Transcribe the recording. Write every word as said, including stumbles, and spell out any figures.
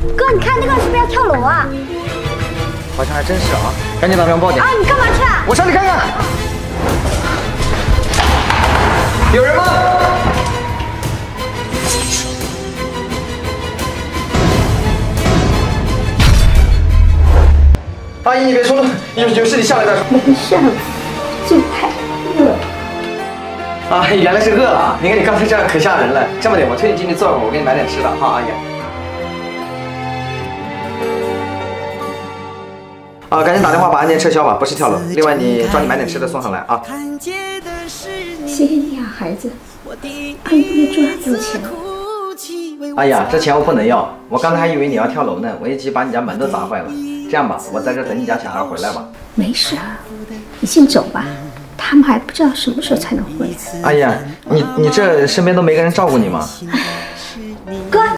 哥，你看那个是不是要跳楼啊？ 好像还真是啊，赶紧打电话报警。 啊，你干嘛去啊？ 我上去看看。有人吗？阿姨，你别冲动，有有事你下来再说。 没事，就太饿了。 啊，原来是饿了啊！你看你刚才这样可吓人了。这么的，我推你进去坐会儿，我给你买点吃的哈，阿姨。啊，赶紧打电话把案件撤销吧，不是跳楼。另外，你抓紧买点吃的送上来啊。 谢谢你啊，孩子。阿姨不能赚这么多钱。 哎呀，这钱我不能要，我刚才还以为你要跳楼呢，我一急把你家门都砸坏了。这样吧，我在这等你家小孩回来吧。 没事，你先走吧，他们还不知道什么时候才能回来。 哎呀，你你这身边都没个人照顾你吗？ 唉。